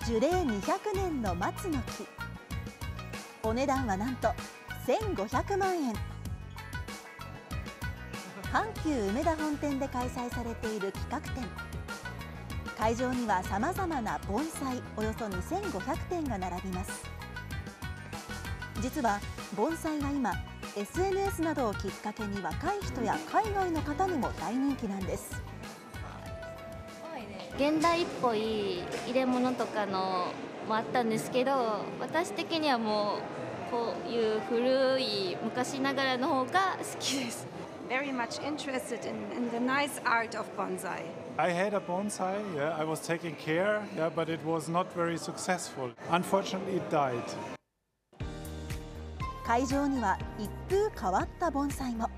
樹齢200年の松の木。お値段はなんと1500万円。阪急梅田本店で開催されている企画展。会場にはさまざまな盆栽およそ2500点が並びます。実は盆栽は今 SNS などをきっかけに若い人や海外の方にも大人気なんです。 現代っぽい入れ物とかのもあったんですけど、私的にはもうこういう古い昔ながらの方が好きです。 Very much interested in the nice art of bonsai. I had a bonsai, yeah, I was taking care, yeah, but it was not very successful. Unfortunately, it died. 会場には一風変わった盆栽も。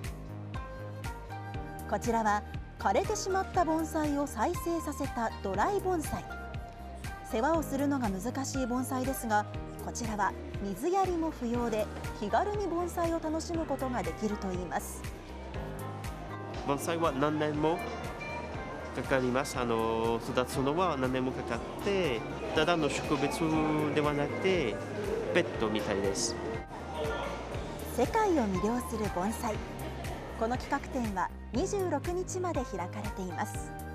こちらは枯れてしまった盆栽を再生させたドライ盆栽。世話をするのが難しい盆栽ですが、こちらは水やりも不要で気軽に盆栽を楽しむことができるといいます。 盆栽は何年もかかります。育つのは何年もかかって、ただの植物ではなくてペットみたいです。 世界を魅了する盆栽。この企画展は26日まで開かれています。